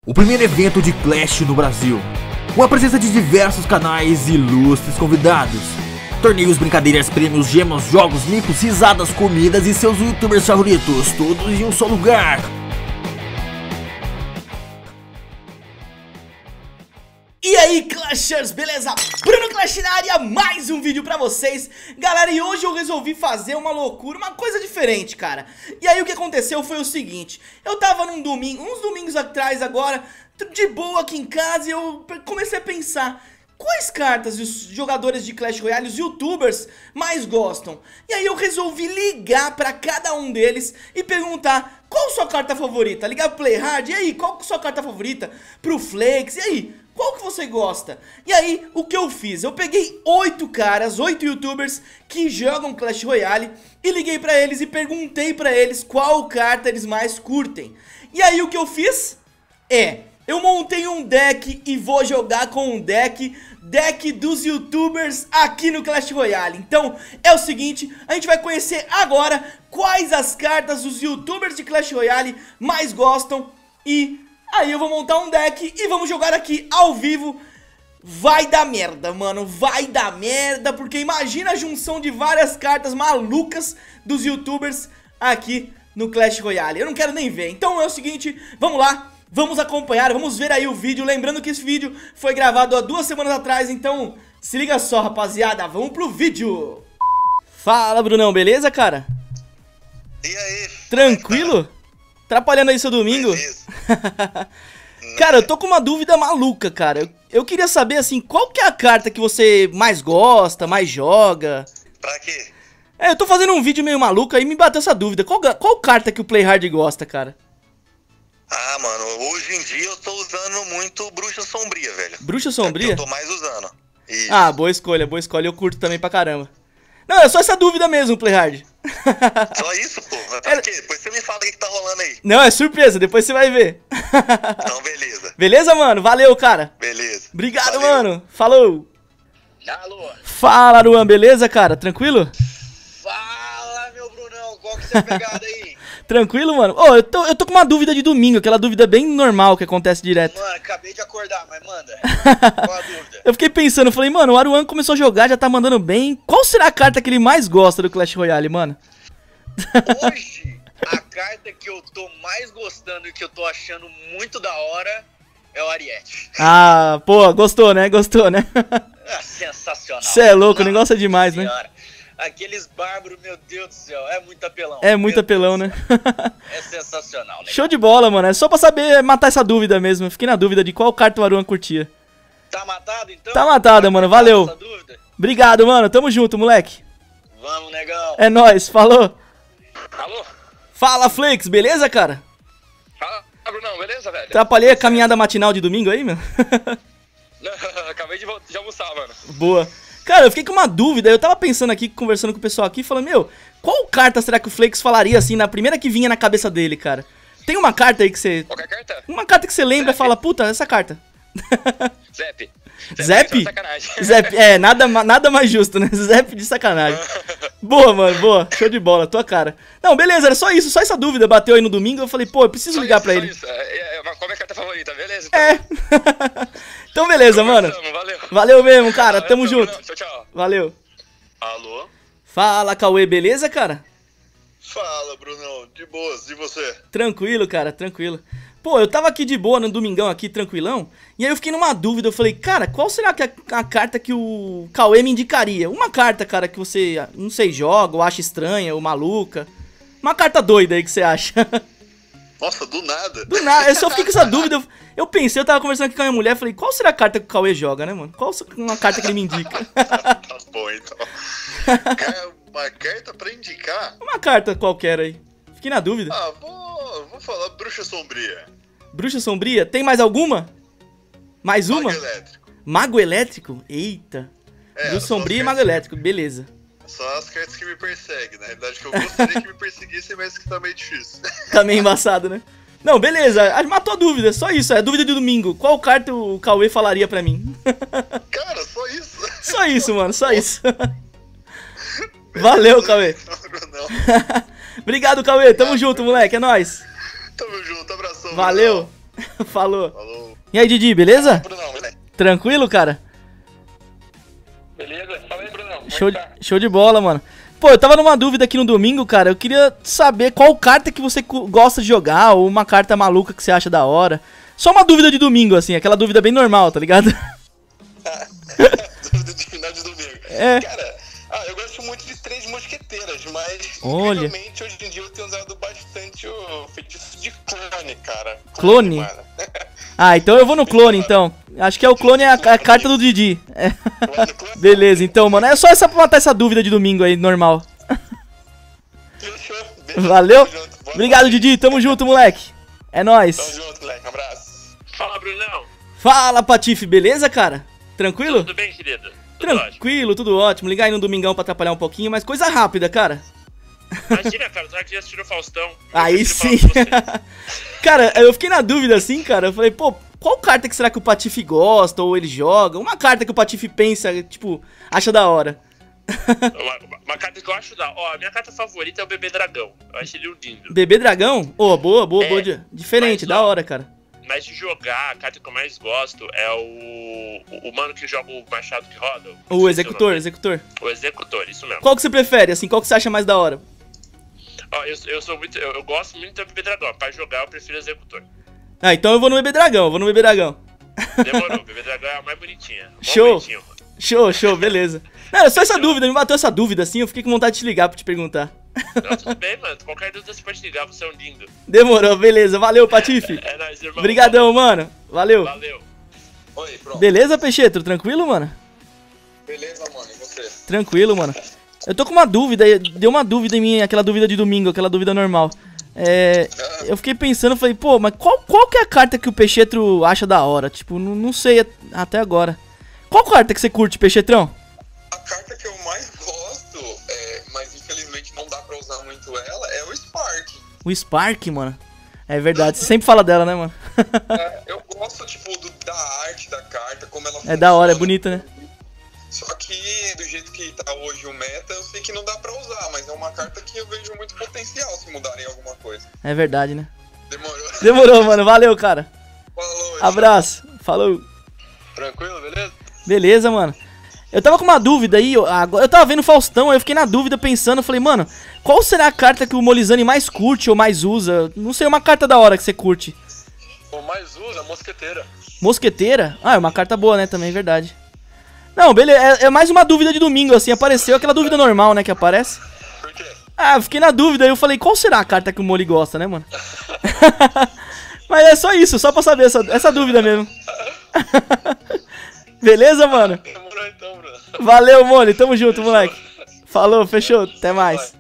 O primeiro evento de Clash no Brasil, com a presença de diversos canais e ilustres convidados. Torneios, brincadeiras, prêmios, gemas, jogos, micos, risadas, comidas e seus youtubers favoritos, todos em um só lugar. E aí, Clashers, beleza? Bruno Clash na área, mais um vídeo pra vocês. Galera, e hoje eu resolvi fazer uma loucura, uma coisa diferente, cara. E aí o que aconteceu foi o seguinte: eu tava num domingo, uns domingos atrás agora, de boa aqui em casa, e eu comecei a pensar quais cartas os jogadores de Clash Royale, os youtubers, mais gostam. E aí eu resolvi ligar pra cada um deles e perguntar: qual sua carta favorita? Ligar pro Playhard, e aí, qual sua carta favorita? Pro Flex, e aí, qual que você gosta? E aí, o que eu fiz? Eu peguei 8 caras, 8 youtubers que jogam Clash Royale e liguei pra eles e perguntei pra eles qual carta eles mais curtem. E aí, o que eu fiz? Eu montei um deck e vou jogar com um deck dos youtubers aqui no Clash Royale. Então, é o seguinte, a gente vai conhecer agora quais as cartas os youtubers de Clash Royale mais gostam. E aí eu vou montar um deck e vamos jogar aqui ao vivo. Vai dar merda, mano, vai dar merda, porque imagina a junção de várias cartas malucas dos youtubers aqui no Clash Royale. Eu não quero nem ver. Então é o seguinte, vamos lá. Vamos acompanhar, vamos ver aí o vídeo. Lembrando que esse vídeo foi gravado há 2 semanas atrás, então se liga só, rapaziada, vamos pro vídeo. Fala, Brunão, beleza, cara? E aí? Tranquilo? Atrapalhando aí seu domingo? Beleza. Cara, eu tô com uma dúvida maluca, cara. Eu queria saber, assim, qual que é a carta que você mais gosta, mais joga? Pra quê? Eu tô fazendo um vídeo meio maluco, aí me bateu essa dúvida. Qual carta que o Playhard gosta, cara? Ah, mano, hoje em dia eu tô usando muito Bruxa Sombria, velho. Bruxa Sombria? É o que eu tô mais usando. Isso. Ah, boa escolha, eu curto também pra caramba. Não, é só essa dúvida mesmo, Playhard. Só isso, pô? Pra quê? Depois você me fala o que tá rolando aí. Não, é surpresa, depois você vai ver. Então, beleza. Beleza, mano? Valeu, cara. Beleza. Obrigado, Valeu. Mano. Falou. Alô? Fala, Aruan, beleza, cara? Tranquilo? Fala, meu Brunão, qual que é a pegada aí? Tranquilo, mano? Ô, eu tô com uma dúvida de domingo, aquela dúvida bem normal que acontece direto. Mano, acabei de acordar, mas manda. Qual a dúvida? Eu fiquei pensando, falei, mano, o Aruan começou a jogar, já tá mandando bem. Qual será a carta que ele mais gosta do Clash Royale, mano? Hoje, a carta que eu tô mais gostando e que eu tô achando muito da hora é o Ariete. Ah, pô, gostou, né? Gostou, né? Ah, sensacional. Cê é louco, o negócio é demais, né? Senhora. Aqueles bárbaros, meu Deus do céu, é muito apelão. É muito apelão, né? É sensacional, né? Show de bola, mano. É só pra saber matar essa dúvida mesmo. Eu fiquei na dúvida de qual carta o Aruan curtia. Tá matado, então? Tá matada, mano. Valeu. Essa dúvida? Obrigado, mano. Tamo junto, moleque. Vamos, negão. É nóis. Falou. Alô? Fala, Flex. Beleza, cara? Fala, Brunão, beleza, velho? Atrapalhei a caminhada matinal de domingo aí, meu? Acabei de almoçar, mano. Boa. Cara, eu fiquei com uma dúvida. Eu tava pensando aqui, conversando com o pessoal aqui, falando, meu, qual carta será que o Flex falaria assim, na primeira que vinha na cabeça dele, cara? Tem uma carta aí que você... Qualquer carta? Uma carta que você lembra e fala, puta, essa carta. Zep. Zep? É sacanagem. Zep, nada mais justo, né? Zep de sacanagem. Boa, mano, boa. Show de bola, tua cara. Não, beleza, era só isso, só essa dúvida. Bateu aí no domingo, eu falei, pô, eu preciso ligar pra ele. Isso. Qual é a carta favorita, beleza? Então, Então beleza, mano. Valeu. Valeu mesmo, cara, Valeu, tamo então, junto. Brunão. Tchau, tchau. Valeu. Alô? Fala, Cauê, beleza, cara? Fala, Brunão. De boas. E você? Tranquilo, cara, tranquilo. Pô, eu tava aqui de boa no domingão aqui, tranquilão. E aí eu fiquei numa dúvida, eu falei, cara, qual será que é a carta que o Cauê me indicaria? Uma carta, cara, que você, não sei, joga ou acha estranha ou maluca. Uma carta doida aí que você acha. Nossa, do nada. Do nada, eu só fiquei com essa dúvida. Eu pensei, eu tava conversando aqui com a minha mulher, falei, qual será a carta que o Cauê joga, né, mano? Qual uma carta que ele me indica? Tá bom, então. Uma carta pra indicar? Uma carta qualquer aí. Fiquei na dúvida. Ah, vou falar Bruxa Sombria. Bruxa Sombria, tem mais alguma? Mais uma? Mago Elétrico. Mago Elétrico? Eita. Bruxa são Sombria e as Mago Elétrico, beleza. Só as cartas que me perseguem. Na realidade, que eu gostaria que me perseguissem, mas que tá meio difícil. Tá meio embaçado, né? Não, beleza, matou a dúvida, só isso, é a dúvida de domingo. Qual carta o Cauê falaria pra mim? Cara, só isso. Só isso, mano, só isso. Valeu, Cauê. Não. Obrigado, Cauê, tamo junto, moleque, é nóis. Tamo junto, abração. Valeu. Brunão. Falou. Falou. E aí, Didi, beleza? Brunão, beleza? Tranquilo, cara? Beleza? Fala aí, Brunão. Como é Show, que tá? show de bola, mano. Pô, eu tava numa dúvida aqui no domingo, cara. Eu queria saber qual carta que você gosta de jogar, ou uma carta maluca que você acha da hora. Só uma dúvida de domingo, assim, aquela dúvida bem normal, tá ligado? Dúvida de final de domingo. É. Cara, eu gosto muito de Três Mosqueteiras, mas Olha. incrivelmente hoje em dia eu tenho usado bastante o feitiço de clone, cara. Clone? Mano. Ah, então eu vou no clone, então. Acho que é o clone, é a carta do Didi. É. Clone? Beleza, então, mano. É só essa pra matar essa dúvida de domingo aí, normal. Fechou. Beijo, Valeu. tamo junto. Boa Obrigado, Didi. Tamo junto, moleque. É Tamo nóis. junto, moleque. Um abraço. Fala, Brunão. Fala, Patife. Beleza, cara? Tranquilo? Tudo bem, querido? Tudo ótimo. Tranquilo, tudo ótimo. Ligar aí no domingão pra atrapalhar um pouquinho, mas coisa rápida, cara. Imagina, cara, tu já assistiu o Faustão. Aí Eu sim. prefiro falar com você. Cara, eu fiquei na dúvida assim, cara. Eu falei, pô, qual carta que será que o Patife gosta ou ele joga? Uma carta que o Patife pensa, tipo, acha da hora. Uma carta que eu acho da... Ó, a minha carta favorita é o Bebê Dragão. Eu acho ele lindo. Bebê Dragão? Ô, boa, boa, É, boa. Diferente, mas, da ó, hora, cara. Mas de jogar, a carta que eu mais gosto é o mano que joga o machado que roda. O Esqueci executor, nome. executor. O executor, isso mesmo. Qual que você prefere, assim? Qual que você acha mais da hora? Ó, eu sou muito... Eu gosto muito do Bebê Dragão. Pra jogar, eu prefiro o executor. Ah, então eu vou no Bebê Dragão, vou no Bebê Dragão. Demorou, o Bebê Dragão é a mais bonitinha. Mó Show. bonitinho. Show, show, beleza. Não, era só essa dúvida, me bateu essa dúvida assim, eu fiquei com vontade de te ligar pra te perguntar. Não, tudo bem, mano. Qualquer dúvida você pode ligar, você é um lindo. Demorou, beleza. Valeu, Patife. É nóis, irmão. Obrigadão, mano. Valeu. Valeu. Oi, pronto. Beleza, Peixeto? Tranquilo, mano? Beleza, mano. E você? Tranquilo, mano. Eu tô com uma dúvida, deu uma dúvida em mim, aquela dúvida de domingo, aquela dúvida normal. Eu fiquei pensando, falei, pô, mas qual que é a carta que o Peixetro acha da hora? Tipo, não sei até agora. Qual carta que você curte, Peixetrão? A carta que eu mais gosto, mas infelizmente não dá pra usar muito ela, é o Spark. O Spark, mano. É verdade, você sempre fala dela, né, mano? Eu gosto, tipo, da arte da carta, como ela É da hora, é funciona. bonita, né? Só que, do jeito que tá hoje o meta, eu sei que não dá pra usar, mas é uma carta que eu vejo muito potencial se mudarem alguma coisa. É verdade, né? Demorou. Demorou, mano. Valeu, cara. Falou. Abraço. Falou. Tranquilo, beleza? Beleza, mano. Eu tava com uma dúvida aí, eu tava vendo o Faustão, aí eu fiquei na dúvida pensando, eu falei, mano, qual será a carta que o Molizani mais curte ou mais usa? Não sei, uma carta da hora que você curte. O mais usa, mosqueteira. Mosqueteira? Ah, é uma carta boa, né, também, verdade. Não, beleza, é mais uma dúvida de domingo, assim, apareceu aquela dúvida normal, né, que aparece. Por quê? Ah, eu fiquei na dúvida, aí eu falei, qual será a carta que o Moli gosta, né, mano? Mas é só isso, só pra saber essa dúvida mesmo. Beleza, mano? Demorou então, Bruno. Valeu, Moli, tamo junto, moleque. Falou, fechou, até mais.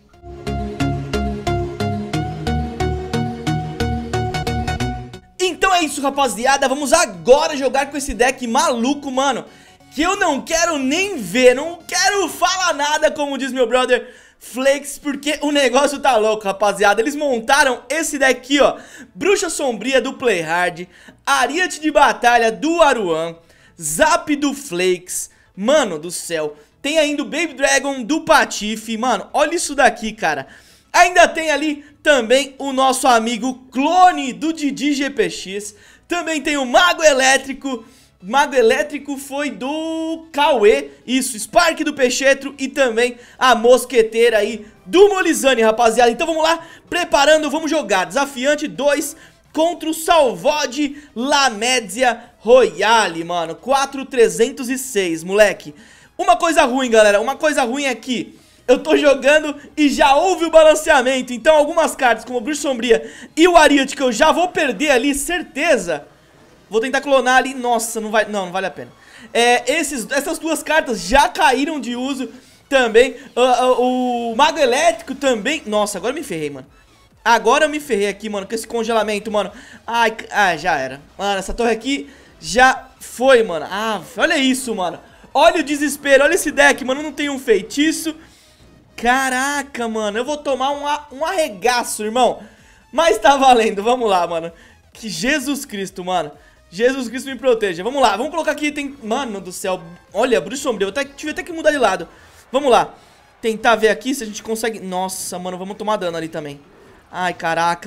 Então é isso, rapaziada, vamos agora jogar com esse deck maluco, mano, que eu não quero nem ver, não quero falar nada, como diz meu brother Flakes, porque o negócio tá louco, rapaziada. Eles montaram esse deck aqui, ó, Bruxa Sombria do Playhard, Ariete de Batalha do Aruan, Zap do Flakes, mano do céu, tem ainda o Baby Dragon do Patife, mano, olha isso daqui, cara. Ainda tem ali também o nosso amigo Clone do Didi GPX, também tem o Mago Elétrico foi do Cauê, isso, Spark do Peixetro e também a Mosqueteira aí do Molizani, rapaziada. Então vamos lá, preparando, vamos jogar Desafiante 2 contra o Salvode Lamédia Royale, mano, 4.306, moleque. Uma coisa ruim, galera, uma coisa ruim é que eu tô jogando e já houve o balanceamento, então algumas cartas como o Bruxa Sombria e o Ariete que eu já vou perder ali, certeza. Vou tentar clonar ali, nossa, não vale a pena. Essas duas cartas já caíram de uso também, o Mago Elétrico também, nossa, agora eu me ferrei, mano. Agora eu me ferrei aqui, mano, com esse congelamento, mano. Ai, já era. Mano, essa torre aqui já foi, mano. Ah, olha isso, mano. Olha o desespero, olha esse deck, mano, não tem um feitiço. Caraca, mano, eu vou tomar um arregaço, irmão. Mas tá valendo, vamos lá, mano. Que Jesus Cristo, mano. Jesus Cristo me proteja. Vamos lá, vamos colocar aqui, tem... Mano do céu, olha, Bruxa Sombria, tive até que mudar de lado. Vamos lá, tentar ver aqui se a gente consegue... Nossa, mano, vamos tomar dano ali também. Ai, caraca.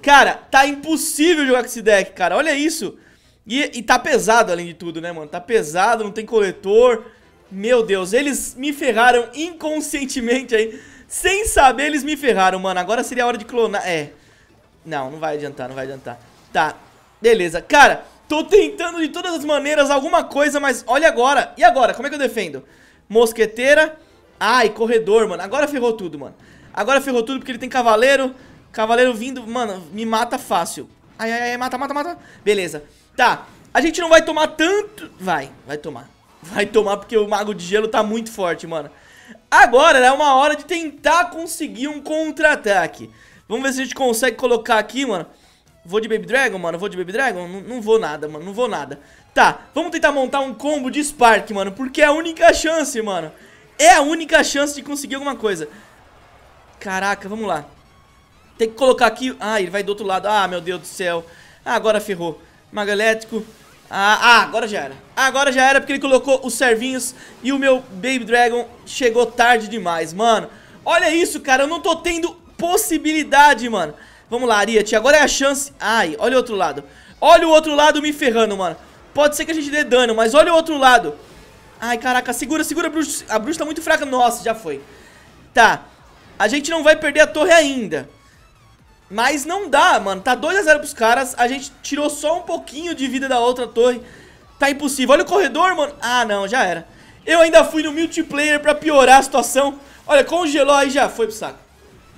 Cara, tá impossível jogar com esse deck, cara. Olha isso. E tá pesado além de tudo, né, mano? Tá pesado, não tem coletor. Meu Deus, eles me ferraram inconscientemente aí. Sem saber, eles me ferraram, mano. Agora seria a hora de clonar. Não, não vai adiantar, não vai adiantar. Tá, beleza. Cara, tô tentando de todas as maneiras alguma coisa, mas olha agora. E agora? Como é que eu defendo? Mosqueteira. Ai, corredor, mano. Agora ferrou tudo, mano. Agora ferrou tudo porque ele tem cavaleiro. Cavaleiro vindo, mano, me mata fácil. Ai, mata. Beleza. Tá, a gente não vai tomar tanto. Vai tomar. Vai tomar porque o Mago de Gelo tá muito forte, mano. Agora é uma hora de tentar conseguir um contra-ataque. Vamos ver se a gente consegue colocar aqui, mano. Vou de Baby Dragon, mano. Vou de Baby Dragon? Não vou nada, mano. Não vou nada. Tá, vamos tentar montar um combo de Spark, mano. Porque é a única chance, mano. É a única chance de conseguir alguma coisa. Caraca, vamos lá. Tem que colocar aqui. Ah, ele vai do outro lado. Ah, meu Deus do céu. Ah, agora ferrou. Mago elétrico. Agora já era. Agora já era porque ele colocou os servinhos. E o meu Baby Dragon chegou tarde demais, mano. Olha isso, cara. Eu não tô tendo possibilidade, mano. Vamos lá, Ariete. Agora é a chance. Ai, olha o outro lado. Olha o outro lado me ferrando, mano. Pode ser que a gente dê dano, mas olha o outro lado. Ai, caraca. Segura a bruxa. A bruxa tá muito fraca. Nossa, já foi. Tá. A gente não vai perder a torre ainda. Mas não dá, mano. Tá 2 a 0 pros caras. A gente tirou só um pouquinho de vida da outra torre. Tá impossível. Olha o corredor, mano. Ah, não, já era. Eu ainda fui no multiplayer pra piorar a situação. Olha, congelou, aí já foi pro saco.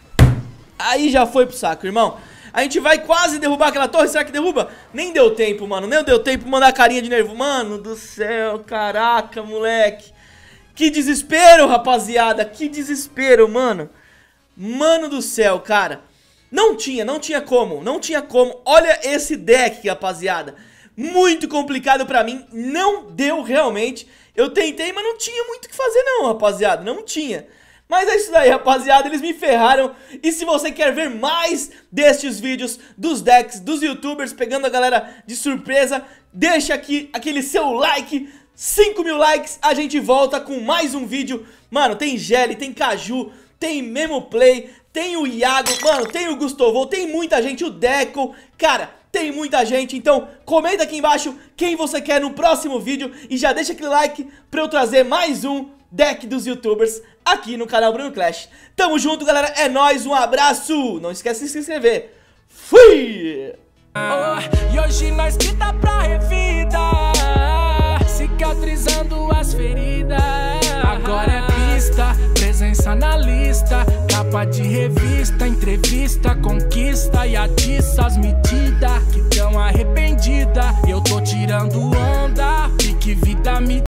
Aí já foi pro saco, irmão. A gente vai quase derrubar aquela torre. Será que derruba? Nem deu tempo, mano. Nem deu tempo de mandar a carinha de nervo. Mano do céu, caraca, moleque. Que desespero, rapaziada. Que desespero, mano. Mano do céu, cara. Não tinha como. Olha esse deck, rapaziada. Muito complicado pra mim. Não deu realmente. Eu tentei, mas não tinha muito o que fazer não, rapaziada. Não tinha. Mas é isso daí, rapaziada. Eles me ferraram. E se você quer ver mais destes vídeos dos decks, dos youtubers pegando a galera de surpresa, deixa aqui aquele seu like. 5 mil likes, a gente volta com mais um vídeo. Mano, tem Gelli, tem Caju, tem Memoplay, tem o Iago, mano, tem o Gustovo, tem muita gente, o Deco. Cara, tem muita gente, então comenta aqui embaixo quem você quer no próximo vídeo. E já deixa aquele like pra eu trazer mais um deck dos youtubers aqui no canal Bruno Clash. Tamo junto, galera, é nóis, um abraço. Não esquece de se inscrever. Fui! E hoje nós que dá pra revida, cicatrizando as feridas. Agora é pista, presença na lista, capa de revista, entrevista, conquista e atiça as medidas que tão arrependida. Eu tô tirando onda, pique vida me